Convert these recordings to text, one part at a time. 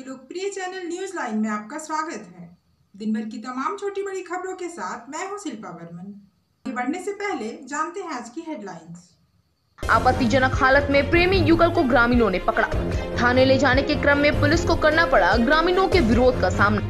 के लोकप्रिय channel news line में आपका स्वागत है। दिन भर की तमाम छोटी बड़ी खबरों के साथ मैं हूं शिल्पा वर्मन। आगे बढ़ने से पहले जानते हैं आज की हेडलाइंस। आपत्तिजनक हालत में प्रेमी युगल को ग्रामीणों ने पकड़ा। थाने ले जाने के क्रम में पुलिस को करना पड़ा ग्रामीणों के विरोध का सामना।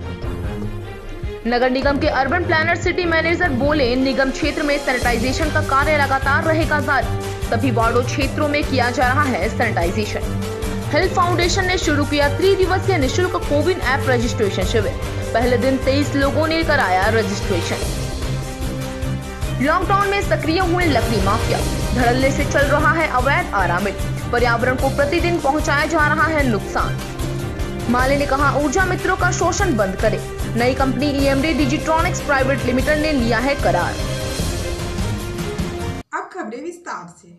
नगर निगम के अर्बन प्लानर सिटी मैनेजर बोले, निगम क्षेत्र में सैनिटाइजेशन का कार्य लगातार रहेगा जारी। सभी वार्डों क्षेत्रों में किया जा रहा है सैनिटाइजेशन। हेल्थ फाउंडेशन ने शुरू किया 3 दिवसीय निःशुल्क कोविन ऐप रजिस्ट्रेशन शिविर। पहले दिन 23 लोगों ने कराया रजिस्ट्रेशन। लॉकडाउन में सक्रिय हुए लकड़ी माफिया, धड़ल्ले से चल रहा है अवैध आरा मिल। पर्यावरण को प्रतिदिन पहुंचाया जा रहा है नुकसान। माले ने कहा, ऊर्जा मित्रों का शोषण बंद करे। नई company EMD Digitronics private limited ने लिया है करार। अब खबरें विस्तार से।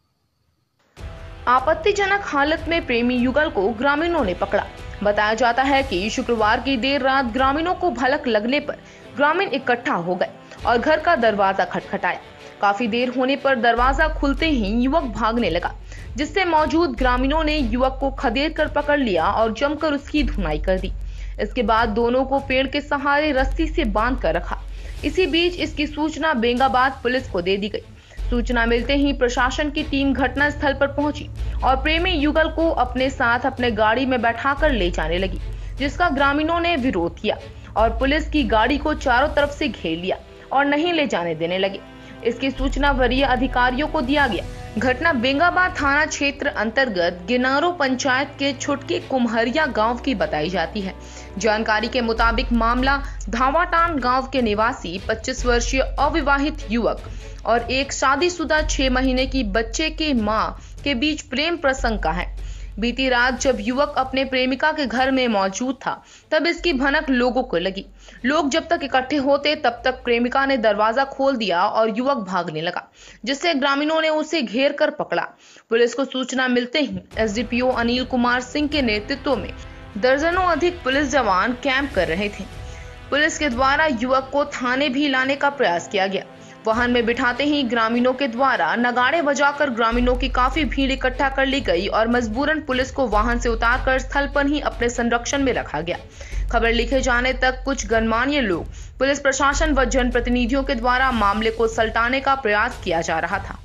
आपत्तिजनक हालत में प्रेमी युगल को ग्रामीणों ने पकड़ा। बताया जाता है कि शुक्रवार की देर रात ग्रामीणों को भनक लगने पर ग्रामीण इकट्ठा हो गए और घर का दरवाजा खटखटाया। काफी देर होने पर दरवाजा खुलते ही युवक भागने लगा, जिससे मौजूद ग्रामीणों ने युवक को खदेड़ कर पकड़ लिया और जमकर उसकी धुनाई कर दी। इसके बाद दोनों को पेड़ के सहारे रस्सी से बांध कर रखा। इसी बीच इसकी सूचना बेंगाबाद पुलिस को दे दी गई। सूचना मिलते ही प्रशासन की टीम घटनास्थल पर पहुंची और प्रेमी युगल को अपने साथ अपने गाड़ी में बैठाकर ले जाने लगी, जिसका ग्रामीणों ने विरोध किया और पुलिस की गाड़ी को चारों तरफ से घेर लिया और नहीं ले जाने देने लगे। इसकी सूचना वरीय अधिकारियों को दिया गया। घटना बेंगाबाद थाना क्षेत्र अंतर्गत गिनारो पंचायत के छुटके कुम्हरिया गांव की बताई जाती है। जानकारी के मुताबिक मामला धावाटान गांव के निवासी 25 वर्षीय अविवाहित युवक और एक शादीशुदा 6 महीने की बच्चे के मां के बीच प्रेम प्रसंग का है। बीती रात जब युवक अपने प्रेमिका के घर में मौजूद था, तब इसकी भनक लोगों को लगी। लोग जब तक इकट्ठे होते तब तक प्रेमिका ने दरवाजा खोल दिया और युवक भागने लगा, जिससे ग्रामीणों ने उसे घेर कर पकड़ा। पुलिस को सूचना मिलते ही SDPO अनिल कुमार सिंह के नेतृत्व में दर्जनों अधिक पुलिस जवान कैंप कर रहे थे। पुलिस के द्वारा युवक को थाने भी लाने का प्रयास किया गया। वाहन में बिठाते ही ग्रामीणों के द्वारा नगाड़े बजाकर ग्रामीणों की काफी भीड़ इकट्ठा कर ली गई और मजबूरन पुलिस को वाहन से उतारकर स्थल पर ही अपने संरक्षण में रखा गया। खबर लिखे जाने तक कुछ गणमान्य लोग, पुलिस प्रशासन व जनप्रतिनिधियों के द्वारा मामले को सलटाने का प्रयास किया जा रहा था।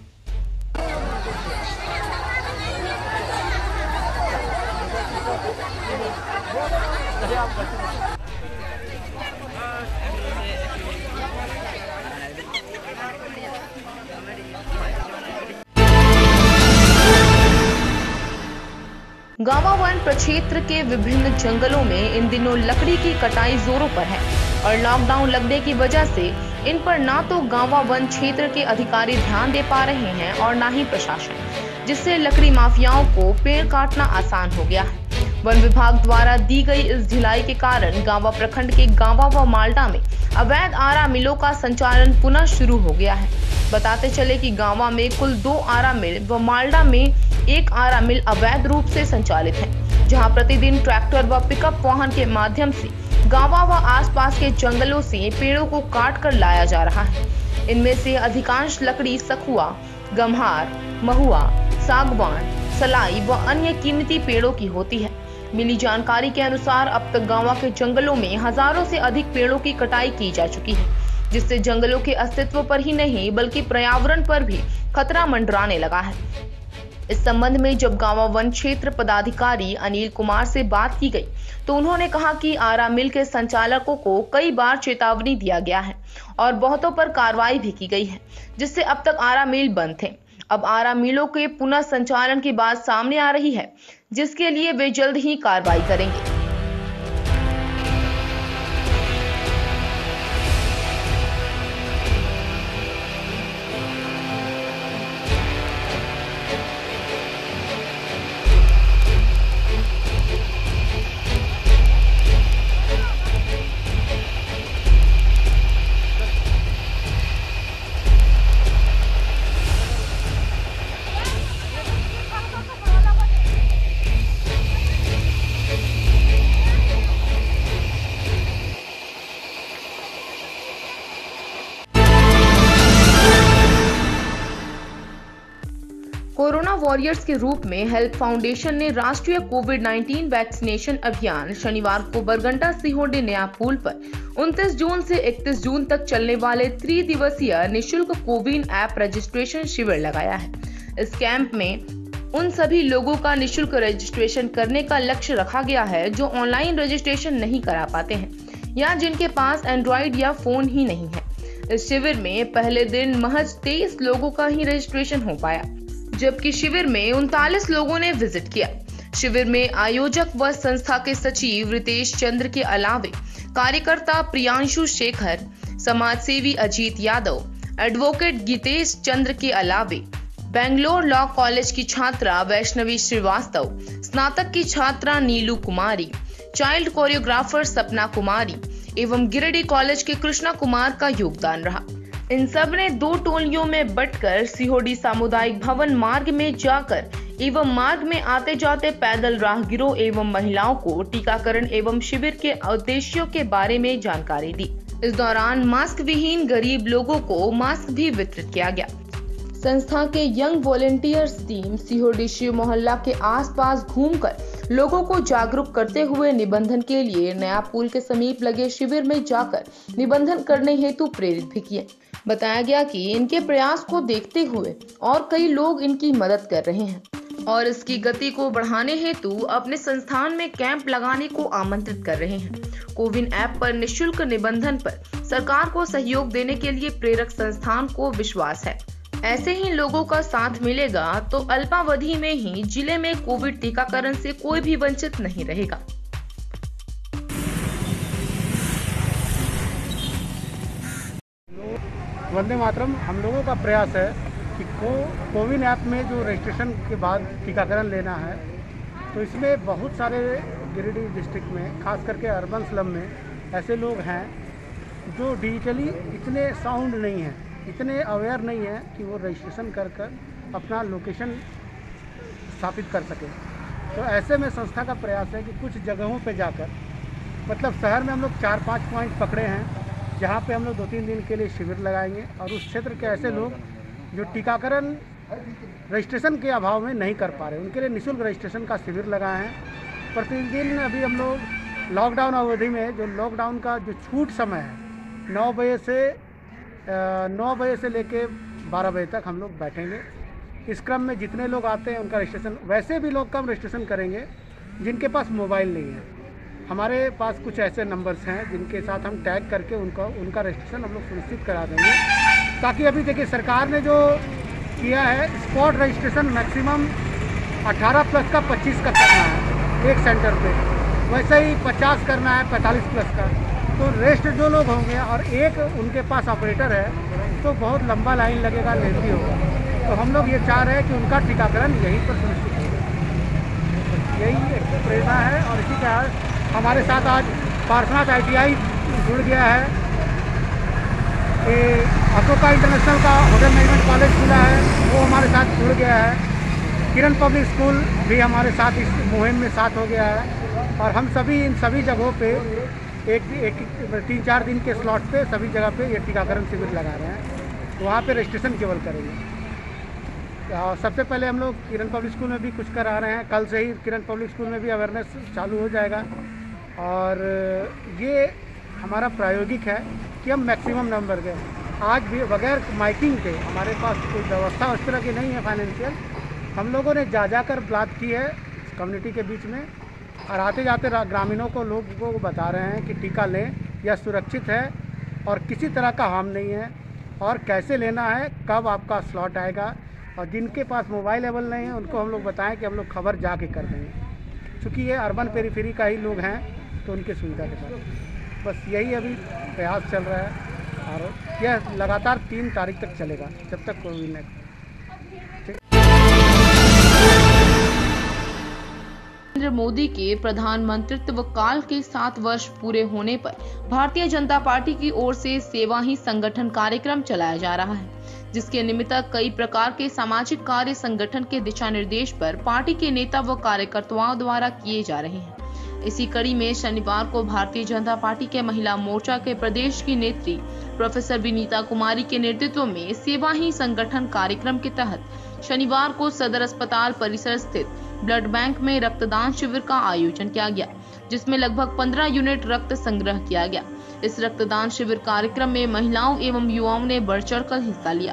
गावा वन प्रक्षेत्र के विभिन्न जंगलों में इन दिनों लकड़ी की कटाई जोरों पर है और लॉकडाउन लगने की वजह से इन पर ना तो गावा वन क्षेत्र के अधिकारी ध्यान दे पा रहे हैं और ना ही प्रशासन, जिससे लकड़ी माफियाओं को पेड़ काटना आसान हो गया है। वन विभाग द्वारा दी गई इस ढिलाई के कारण गावा प्रखंड के गावा व माल्टा में अवैध आरा मिलों का संचालन पुनः शुरू हो गया है। बताते चले कि गावा में कुल 2 आरा मिल व माल्टा में 1 आरा मिल अवैध रूप से संचालित है, जहां प्रतिदिन ट्रैक्टर व पिकअप वाहन के माध्यम से गावा व आसपास के जंगलों से पेड़ों को काट कर लाया जा रहा है। इनमें से अधिकांश लकड़ी सखुआ, गम्हार, महुआ, सागवान, सलाई व अन्य कीमती पेड़ों की होती है। मिली जानकारी के अनुसार अब तक गावा के जंगलों में हजारों से अधिक पेड़ों की कटाई की जा चुकी है, जिससे जंगलों के अस्तित्व पर ही नहीं बल्कि पर्यावरण पर भी खतरा मंडराने लगा है। इस संबंध में जब गावा वन क्षेत्र पदाधिकारी अनिल कुमार से बात की गई तो उन्होंने कहा कि आरा मिल के संचालकों को कई बार चेतावनी दिया गया है और बहुतों पर कार्रवाई भी की गई है, जिससे अब तक आरा मिल बंद थे। अब आरा मिलों के पुनः संचालन की बात सामने आ रही है, जिसके लिए वे जल्द ही कार्रवाई करेंगे। वॉरियर्स के रूप में हेल्प फाउंडेशन ने राष्ट्रीय कोविड-19 वैक्सीनेशन अभियान शनिवार को बरगंडा सिहोडी नया पुल पर 29 जून से 31 जून तक चलने वाले त्रिदिवसीय निशुल्क कोविन ऐप रजिस्ट्रेशन शिविर लगाया है। इस कैंप में उन सभी लोगों का निशुल्क रजिस्ट्रेशन करने का लक्ष्य रखा गया है जो ऑनलाइन रजिस्ट्रेशन नहीं करा पाते हैं या जिनके पास एंड्रॉइड या फोन ही नहीं है। इस शिविर में पहले दिन महज 23 लोगों का ही रजिस्ट्रेशन हो पाया, जबकि शिविर में 39 लोगों ने विजिट किया। शिविर में आयोजक व संस्था के सचिव रितेश चंद्र के अलावे कार्यकर्ता प्रियांशु शेखर, समाजसेवी अजीत यादव, एडवोकेट गीतेश चंद्र के अलावे बेंगलोर लॉ कॉलेज की छात्रा वैष्णवी श्रीवास्तव, स्नातक की छात्रा नीलू कुमारी, चाइल्ड कोरियोग्राफर सपना कुमारी एवं गिरिडीह कॉलेज के कृष्णा कुमार का योगदान रहा। इन सब ने 2 टोलियों में बंटकर सिहोडी सामुदायिक भवन मार्ग में जाकर एवं मार्ग में आते जाते पैदल राहगीरों एवं महिलाओं को टीकाकरण एवं शिविर के उद्देश्यों के बारे में जानकारी दी। इस दौरान मास्क विहीन गरीब लोगों को मास्क भी वितरित किया गया। संस्था के young volunteers team Sihodi Shiv Mohalla के आसपास घूमकर लोगों को जागरूक करते हुए निबंधन के लिए नया पुल के समीप लगे शिविर में जाकर निबंधन करने हेतु प्रेरित भी किए। बताया गया कि इनके प्रयास को देखते हुए और कई लोग इनकी मदद कर रहे हैं और इसकी गति को बढ़ाने हेतु अपने संस्थान में कैंप लगाने को आमंत्रित कर रहे हैं। कोविन ऐप पर निशुल्क निबंधन पर सरकार को सहयोग देने के लिए प्रेरक संस्थान को विश्वास है। ऐसे ही लोगों का साथ मिलेगा तो अल्पावधि में ही जिले में कोविड टीकाकरण से कोई भी वंचित नहीं रहेगा। वंदे मातरम हम लोगों का प्रयास है कि कोविन ऐप में जो रजिस्ट्रेशन के बाद टीकाकरण लेना है, तो इसमें बहुत सारे गिरिडीह डिस्ट्रिक्ट में खास करके अर्बन स्लम में ऐसे लोग हैं जो डिजिटली इतने साउंड नहीं हैं, इतने अवेयर नहीं है कि वो रजिस्ट्रेशन कर अपना लोकेशन स्थापित कर सके। तो ऐसे में संस्था का प्रयास है कि कुछ जगहों पे जाकर, मतलब शहर में हम लोग 4-5 पॉइंट पकड़े हैं जहाँ पे हम लोग 2-3 दिन के लिए शिविर लगाएंगे और उस क्षेत्र के ऐसे लोग जो टीकाकरण रजिस्ट्रेशन के अभाव में नहीं कर पा रहे, उनके लिए निःशुल्क रजिस्ट्रेशन का शिविर लगाए हैं। प्रतिदिन अभी हम लोग लॉकडाउन अवधि में जो लॉकडाउन का जो छूट समय है 9 बजे से लेके 12 बजे तक हम लोग बैठेंगे। इस क्रम में जितने लोग आते हैं उनका रजिस्ट्रेशन, वैसे भी लोग कम रजिस्ट्रेशन करेंगे जिनके पास मोबाइल नहीं है। हमारे पास कुछ ऐसे नंबर्स हैं जिनके साथ हम टैग करके उनका रजिस्ट्रेशन हम लोग सुनिश्चित करा देंगे, ताकि अभी देखिए सरकार ने जो किया है स्पॉट रजिस्ट्रेशन मैक्सिमम 18+ का 25 का करना है एक सेंटर पे, वैसे ही 50 करना है 45+ का। तो रेस्ट जो लोग होंगे और एक उनके पास ऑपरेटर है तो बहुत लंबा लाइन लगेगा, लेंदी होगा। तो हम लोग ये चाह रहे हैं कि उनका टीकाकरण यहीं पर सुनिश्चित हो। यही एक प्रेरणा है और इसी का हमारे साथ आज पार्श्वनाथ ITI जुड़ गया है, अशोका इंटरनेशनल का होटल मैनेजमेंट कॉलेज खुला है, वो हमारे साथ जुड़ गया है। किरण पब्लिक स्कूल भी हमारे साथ इस मुहिम में साथ हो गया है और हम सभी इन सभी जगहों पे एक 3-4 दिन के स्लॉट पे सभी जगह पे ये टीकाकरण शिविर लगा रहे हैं। तो वहाँ पे रजिस्ट्रेशन केवल करेंगे। सबसे पहले हम लोग किरण पब्लिक स्कूल में भी कुछ करा रहे हैं, कल से ही किरण पब्लिक स्कूल में भी अवेयरनेस चालू हो जाएगा। और ये हमारा प्रायोगिक है कि हम मैक्सिमम नंबर के, आज भी बगैर माइकिंग के, हमारे पास कोई व्यवस्था उस तरह की नहीं है फाइनेंशियल, हम लोगों ने जाकर बात की है कम्युनिटी के बीच में और आते जाते ग्रामीणों को लोगों को बता रहे हैं कि टीका लें, यह सुरक्षित है और किसी तरह का हार्म नहीं है और कैसे लेना है, कब आपका स्लॉट आएगा। और जिनके पास मोबाइल अवेलेबल नहीं है उनको हम लोग बताएं कि हम लोग खबर जाके कर देंगे, क्योंकि ये अर्बन पेरीफेरी का ही लोग हैं तो उनकी सुविधा के साथ बस यही अभी प्रयास चल रहा है और यह लगातार 3 तारीख तक चलेगा जब तक कोविड नहीं। नरेंद्र मोदी के प्रधानमंत्रित्व काल के 7 वर्ष पूरे होने पर भारतीय जनता पार्टी की ओर से सेवा ही संगठन कार्यक्रम चलाया जा रहा है, जिसके निमित्त कई प्रकार के सामाजिक कार्य संगठन के दिशा निर्देश पर पार्टी के नेता व कार्यकर्ताओं द्वारा किए जा रहे हैं। इसी कड़ी में शनिवार को भारतीय जनता पार्टी के महिला मोर्चा के प्रदेश की नेत्री प्रोफेसर विनीता कुमारी के नेतृत्व में सेवा ही संगठन कार्यक्रम के तहत शनिवार को सदर अस्पताल परिसर स्थित ब्लड बैंक में रक्तदान शिविर का आयोजन किया गया, जिसमें लगभग 15 यूनिट रक्त संग्रह किया गया। इस रक्तदान शिविर कार्यक्रम में महिलाओं एवं युवाओं ने बढ़ चढ़कर हिस्सा लिया।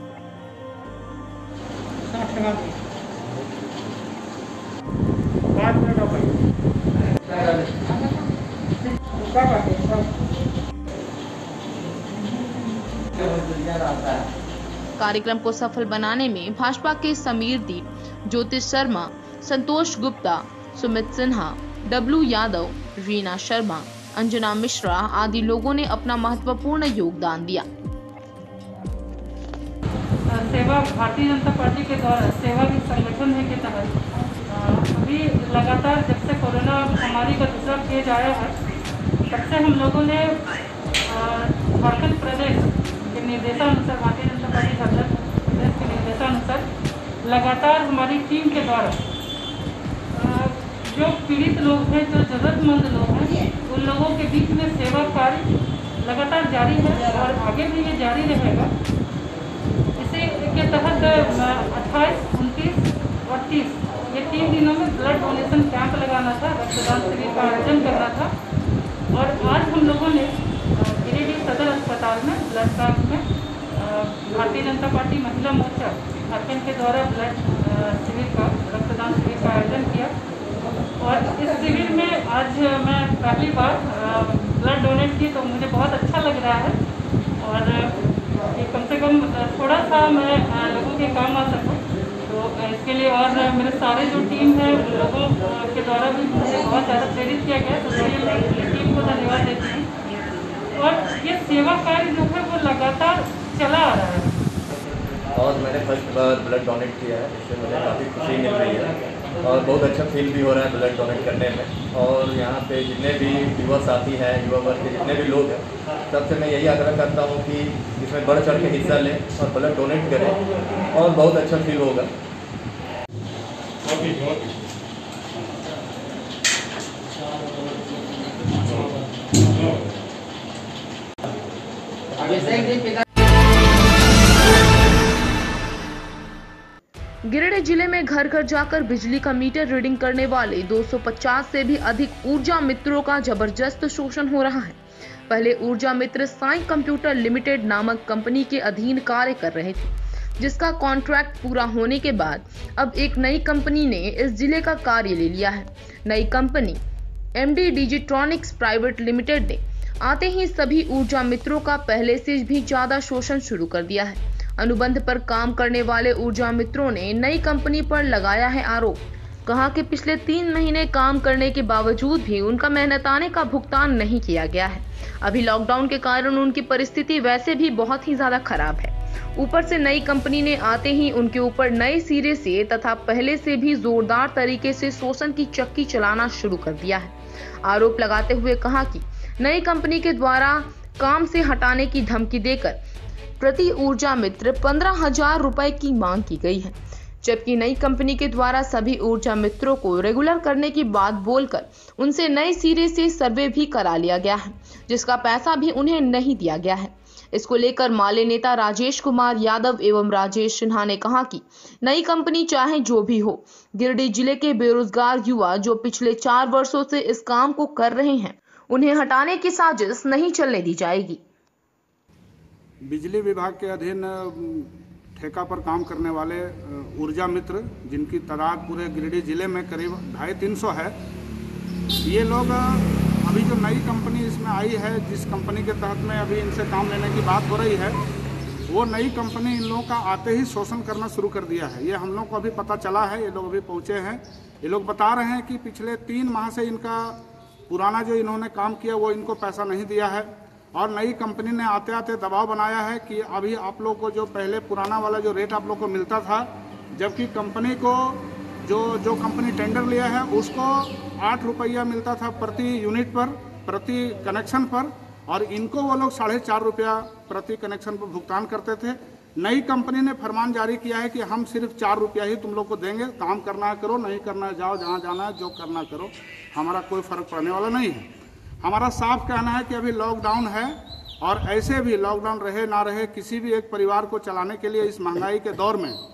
कार्यक्रम को सफल बनाने में भाजपा के समीर दीप, ज्योतिष शर्मा, संतोष गुप्ता, सुमित सिन्हा, डब्लू यादव, रीना शर्मा, अंजना मिश्रा आदि लोगों ने अपना महत्वपूर्ण योगदान दिया। सेवा भारतीय जनता पार्टी के द्वारा सेवा के संगठन के तहत अभी लगातार जब से कोरोना महामारी का दूसरा फेज आया है, तब से हम लोगों ने झारखंड प्रदेश के निर्देशानुसार, भारतीय जनता पार्टी झारखंड प्रदेश के निर्देशानुसार लगातार हमारी टीम के द्वारा जो पीड़ित लोग हैं, जो ज़रूरतमंद लोग हैं, उन लोगों के बीच में सेवा कार्य लगातार जारी है और आगे भी ये जारी रहेगा। इसी के तहत 28, 29 और 30 ये 3 दिनों में ब्लड डोनेशन कैंप लगाना था, रक्तदान शिविर का आयोजन करना था। और आज हम लोगों ने गिरिडीह सदर अस्पताल में ब्लड कैंप में भारतीय जनता पार्टी महिला मोर्चा झारखंड के द्वारा ब्लड शिविर का, रक्तदान शिविर का आयोजन किया। और इस शिविर में आज मैं पहली बार ब्लड डोनेट की, तो मुझे बहुत अच्छा लग रहा है। और ये कम से कम थोड़ा सा मैं लोगों के काम आ सकूँ, तो इसके लिए और मेरे सारे जो टीम है उन लोगों के द्वारा भी मुझे बहुत ज़्यादा प्रेरित किया गया, तो मैं टीम को धन्यवाद देती हूँ। और ये सेवा कार्य जो है वो लगातार चला आ रहा है। और मैंने फर्स्ट बार ब्लड डोनेट किया है, इससे मुझे काफ़ी खुशी मिल रही है और बहुत अच्छा फील भी हो रहा है ब्लड डोनेट करने में। और यहाँ पे जितने भी युवा साथी हैं, युवा वर्ग के जितने भी लोग हैं, सबसे मैं यही आग्रह करता हूँ कि इसमें बढ़ चढ़ के हिस्सा लें और ब्लड डोनेट करें और बहुत अच्छा फील होगा। गिरिडीह जिले में घर घर जाकर बिजली का मीटर रीडिंग करने वाले 250 से भी अधिक ऊर्जा मित्रों का जबरदस्त शोषण हो रहा है। पहले ऊर्जा मित्र साई कंप्यूटर लिमिटेड नामक कंपनी के अधीन कार्य कर रहे थे, जिसका कॉन्ट्रैक्ट पूरा होने के बाद अब एक नई कंपनी ने इस जिले का कार्य ले लिया है। नई company MD Digitronics private limited ने आते ही सभी ऊर्जा मित्रों का पहले से भी ज्यादा शोषण शुरू कर दिया है। अनुबंध पर काम करने वाले ऊर्जा मित्रों ने नई कंपनी पर लगाया है आरोप। कहा कि पिछले 3 महीने काम करने के बावजूद भी उनका मेहनताने का भुगतान नहीं किया गया है। अभी लॉकडाउन के कारण उनकी परिस्थिति वैसे भी बहुत ही ज्यादा खराब है। ऊपर से नई कंपनी ने आते ही उनके ऊपर नए सिरे से तथा पहले से भी जोरदार तरीके से शोषण की चक्की चलाना शुरू कर दिया है। आरोप लगाते हुए कहा कि नई कंपनी के द्वारा काम से हटाने की धमकी देकर प्रति ऊर्जा मित्र 15,000 रुपए की मांग की गई है, जबकि नई कंपनी के द्वारा सभी ऊर्जा मित्रों को रेगुलर करने की बात बोलकर उनसे नए सिरे से सर्वे भी करा लिया गया है, जिसका पैसा भी उन्हें नहीं दिया गया है। इसको लेकर माले नेता राजेश कुमार यादव एवं राजेश सिन्हा ने कहा कि नई कंपनी चाहे जो भी हो, गिरिडीह जिले के बेरोजगार युवा जो पिछले 4 वर्षों से इस काम को कर रहे हैं, उन्हें हटाने की साजिश नहीं चलने दी जाएगी। बिजली विभाग के अधीन ठेका पर काम करने वाले ऊर्जा मित्र, जिनकी तादाद पूरे गिरिडीह जिले में करीब 250-300 है, ये लोग अभी जो नई कंपनी इसमें आई है, जिस कंपनी के तहत में अभी इनसे काम लेने की बात हो रही है, वो नई कंपनी इन लोगों का आते ही शोषण करना शुरू कर दिया है। ये हम लोग को अभी पता चला है, ये लोग अभी पहुँचे हैं। ये लोग बता रहे हैं कि पिछले 3 माह से इनका पुराना जो इन्होंने काम किया वो इनको पैसा नहीं दिया है और नई कंपनी ने आते आते दबाव बनाया है कि अभी आप लोग को जो पहले पुराना वाला जो रेट आप लोग को मिलता था, जबकि कंपनी को जो कंपनी टेंडर लिया है उसको 8 रुपया मिलता था प्रति यूनिट पर, प्रति कनेक्शन पर, और इनको वो लोग 4.5 रुपया प्रति कनेक्शन पर भुगतान करते थे। नई कंपनी ने फरमान जारी किया है कि हम सिर्फ 4 रुपया ही तुम लोग को देंगे, काम करना है करो, नहीं करना है जाओ, जहाँ जाना है जो करना करो, हमारा कोई फर्क पड़ने वाला नहीं है। हमारा साफ कहना है कि अभी लॉकडाउन है और ऐसे भी लॉकडाउन रहे ना रहे, किसी भी एक परिवार को चलाने के लिए इस महंगाई के दौर में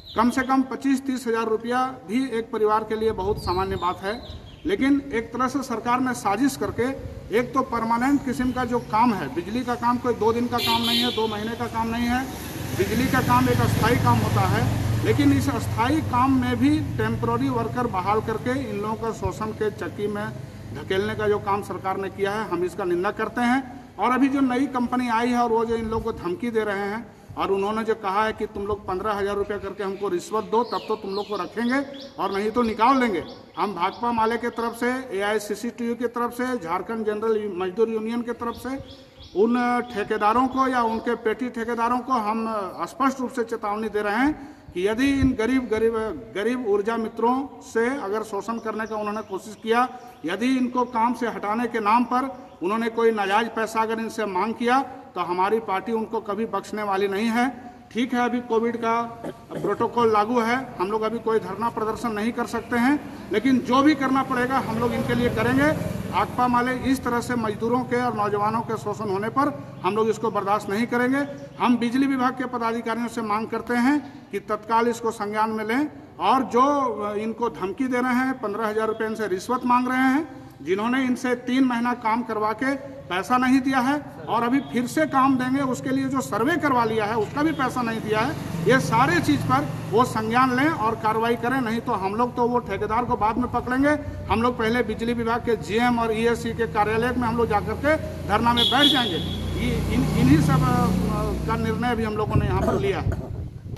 कम से कम 25-30 हज़ार रुपया भी एक परिवार के लिए बहुत सामान्य बात है। लेकिन एक तरह से सरकार ने साजिश करके एक तो परमानेंट किस्म का जो काम है, बिजली का काम कोई 2 दिन का काम नहीं है, 2 महीने का काम नहीं है। बिजली का काम एक अस्थायी काम होता है, लेकिन इस अस्थायी काम में भी टेम्पररी वर्कर बहाल करके इन लोगों का शोषण के चक्की में धकेलने का जो काम सरकार ने किया है, हम इसका निंदा करते हैं। और अभी जो नई कंपनी आई है और वो जो इन लोगों को धमकी दे रहे हैं और उन्होंने जो कहा है कि तुम लोग 15,000 रुपया करके हमको रिश्वत दो तब तो तुम लोग को रखेंगे और नहीं तो निकाल देंगे। हम भाकपा माले की तरफ से, AICCTU की तरफ से, झारखंड जनरल मजदूर यूनियन की तरफ से उन ठेकेदारों को या उनके पेटी ठेकेदारों को हम स्पष्ट रूप से चेतावनी दे रहे हैं कि यदि इन गरीब ऊर्जा मित्रों से अगर शोषण करने का उन्होंने कोशिश किया, यदि इनको काम से हटाने के नाम पर उन्होंने कोई नाजायज पैसा अगर इनसे मांग किया तो हमारी पार्टी उनको कभी बख्शने वाली नहीं है। ठीक है, अभी कोविड का प्रोटोकॉल लागू है, हम लोग अभी कोई धरना प्रदर्शन नहीं कर सकते हैं, लेकिन जो भी करना पड़ेगा हम लोग इनके लिए करेंगे। भाकपा माले इस तरह से मजदूरों के और नौजवानों के शोषण होने पर हम लोग इसको बर्दाश्त नहीं करेंगे। हम बिजली विभाग के पदाधिकारियों से मांग करते हैं कि तत्काल इसको संज्ञान में लें और जो इनको धमकी दे रहे हैं, 15,000 रुपये इनसे रिश्वत मांग रहे हैं, जिन्होंने इनसे 3 महीना काम करवा के पैसा नहीं दिया है और अभी फिर से काम देंगे, उसके लिए जो सर्वे करवा लिया है उसका भी पैसा नहीं दिया है, ये सारे चीज़ पर वो संज्ञान लें और कार्रवाई करें। नहीं तो हम लोग तो वो ठेकेदार को बाद में पकड़ेंगे। हम लोग पहले बिजली विभाग के GM और ESC के कार्यालय में हम लोग जाकर के धरना में बैठ जाएंगे। इन्हीं सब का निर्णय भी हम लोगों ने यहाँ पर लिया है।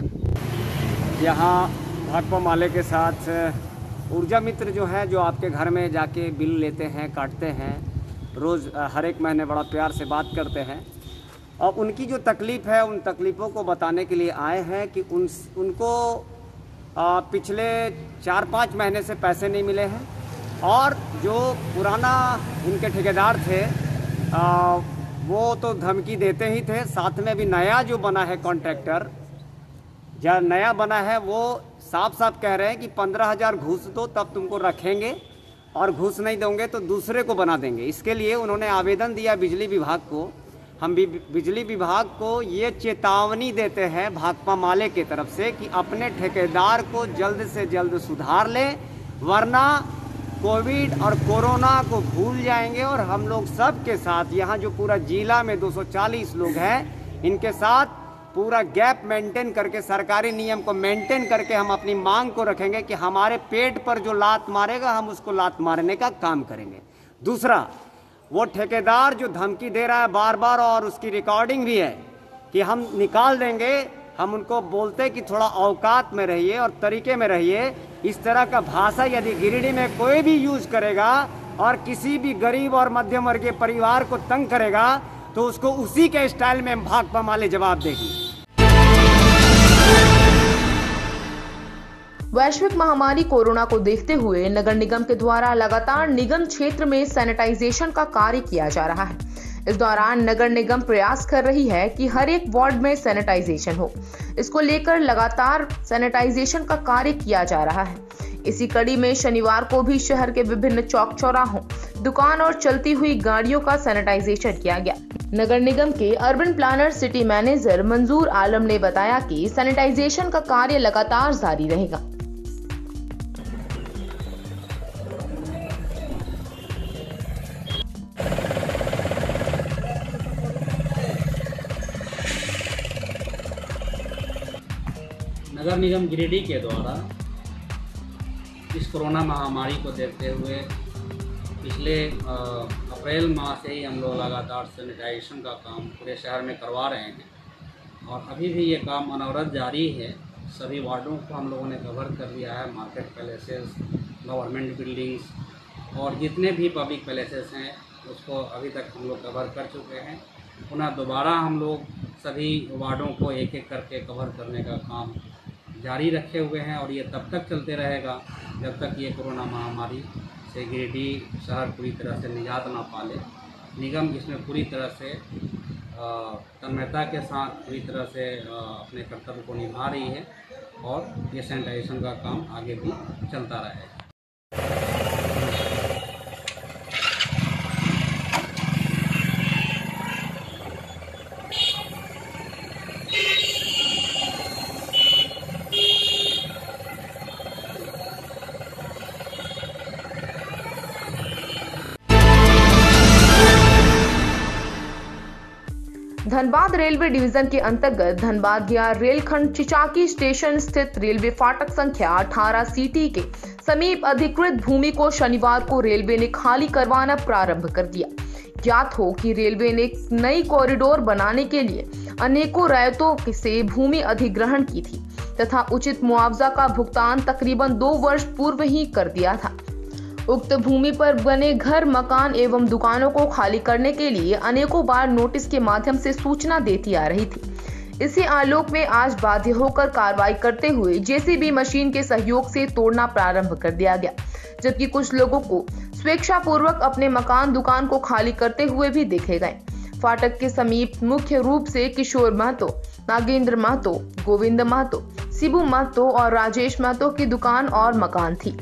यहाँ भाकपा माले के साथ ऊर्जा मित्र जो है, जो आपके घर में जाके बिल लेते हैं, काटते हैं, रोज़ हर एक महीने बड़ा प्यार से बात करते हैं और उनकी जो तकलीफ़ है उन तकलीफ़ों को बताने के लिए आए हैं कि उनको पिछले 4-5 महीने से पैसे नहीं मिले हैं और जो पुराना उनके ठेकेदार थे वो तो धमकी देते ही थे, साथ में भी नया जो बना है कॉन्ट्रैक्टर, जो नया बना है वो साफ साफ कह रहे हैं कि 15,000 घूस दो तब तुमको रखेंगे और घूस नहीं दोगे तो दूसरे को बना देंगे। इसके लिए उन्होंने आवेदन दिया बिजली विभाग को। हम भी बिजली विभाग को ये चेतावनी देते हैं भाकपा माले की तरफ से कि अपने ठेकेदार को जल्द से जल्द सुधार लें, वरना कोविड और कोरोना को भूल जाएंगे और हम लोग सब के साथ, यहाँ जो पूरा जिला में 240 लोग हैं, इनके साथ पूरा गैप मेंटेन करके, सरकारी नियम को मेंटेन करके हम अपनी मांग को रखेंगे कि हमारे पेट पर जो लात मारेगा हम उसको लात मारने का काम करेंगे। दूसरा, वो ठेकेदार जो धमकी दे रहा है बार बार और उसकी रिकॉर्डिंग भी है कि हम निकाल देंगे, हम उनको बोलते कि थोड़ा औकात में रहिए और तरीके में रहिए। इस तरह का भाषा यदि गिरिडीह में कोई भी यूज करेगा और किसी भी गरीब और मध्यम वर्गीय परिवार को तंग करेगा तो उसको उसी के स्टाइल में भाकपा माले जवाब देगी। वैश्विक महामारी कोरोना को देखते हुए नगर निगम के द्वारा लगातार निगम क्षेत्र में सैनिटाइजेशन का कार्य किया जा रहा है। इस दौरान नगर निगम प्रयास कर रही है कि हर एक वार्ड में सैनिटाइजेशन हो। इसको लेकर लगातार सैनिटाइजेशन का कार्य किया जा रहा है। इसी कड़ी में शनिवार को भी शहर के विभिन्न चौक चौराहों, दुकान और चलती हुई गाड़ियों का सैनिटाइजेशन किया गया। नगर निगम के अर्बन प्लानर सिटी मैनेजर मंजूर आलम ने बताया कि सैनिटाइजेशन का कार्य लगातार जारी रहेगा। नगर निगम गिरिडीह के द्वारा इस कोरोना महामारी को देखते हुए पिछले अप्रैल माह से ही हम लोग लगातार सैनिटाइजेशन का काम पूरे शहर में करवा रहे हैं और अभी भी ये काम अनवरत जारी है। सभी वार्डों को हम लोगों ने कवर कर लिया है। मार्केट पैलेसेस, गवर्नमेंट बिल्डिंग्स और जितने भी पब्लिक पैलेसेस हैं उसको अभी तक हम लोग कवर कर चुके हैं। पुनः दोबारा हम लोग सभी वार्डों को एक एक करके कवर करने का काम जारी रखे हुए हैं और ये तब तक चलते रहेगा जब तक ये कोरोना महामारी से गिरिडीह शहर पूरी तरह से निजात ना पा ले। निगम इसमें पूरी तरह से तन्मयता के साथ पूरी तरह से अपने कर्तव्य को निभा रही है और ये सैनिटाइजेशन का काम आगे भी चलता रहेगा। धनबाद रेलवे डिवीजन के अंतर्गत धनबाद गया रेलखंड चिचाकी स्टेशन स्थित रेलवे फाटक संख्या 18 सीटी के समीप अधिकृत भूमि को शनिवार को रेलवे ने खाली करवाना प्रारंभ कर दिया। ज्ञात हो कि रेलवे ने नई कॉरिडोर बनाने के लिए अनेकों रैयतों से भूमि अधिग्रहण की थी तथा उचित मुआवजा का भुगतान तकरीबन 2 वर्ष पूर्व ही कर दिया था। उक्त भूमि पर बने घर, मकान एवं दुकानों को खाली करने के लिए अनेकों बार नोटिस के माध्यम से सूचना देती आ रही थी। इसी आलोक में आज बाध्य होकर कार्रवाई करते हुए जेसीबी मशीन के सहयोग से तोड़ना प्रारंभ कर दिया गया, जबकि कुछ लोगों को स्वेच्छापूर्वक अपने मकान, दुकान को खाली करते हुए भी देखे गए। फाटक के समीप मुख्य रूप से किशोर महतो, नागेंद्र महतो, गोविंद महतो, शिबू महतो और राजेश महतो की दुकान और मकान थी।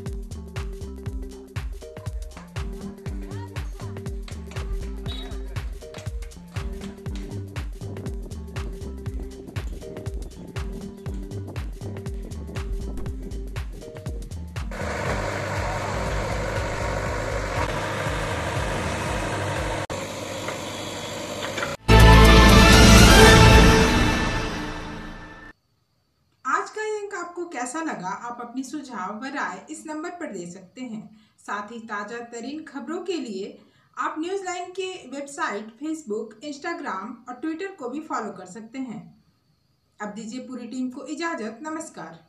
आपको कैसा लगा? आप अपनी सुझाव व राय इस नंबर पर दे सकते हैं। साथ ही ताज़ा तरीन खबरों के लिए आप न्यूज़ लाइन के वेबसाइट, फेसबुक, इंस्टाग्राम और ट्विटर को भी फॉलो कर सकते हैं। अब दीजिए पूरी टीम को इजाजत। नमस्कार।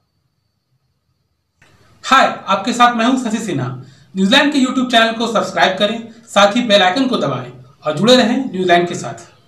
हाय, आपके साथ मैं हूं शशि सिन्हा। न्यूज़लैंड के यूट्यूब चैनल को सब्सक्राइब करें, साथ ही बेल आइकन को दबाएं और जुड़े रहें न्यूज़लैंड के साथ।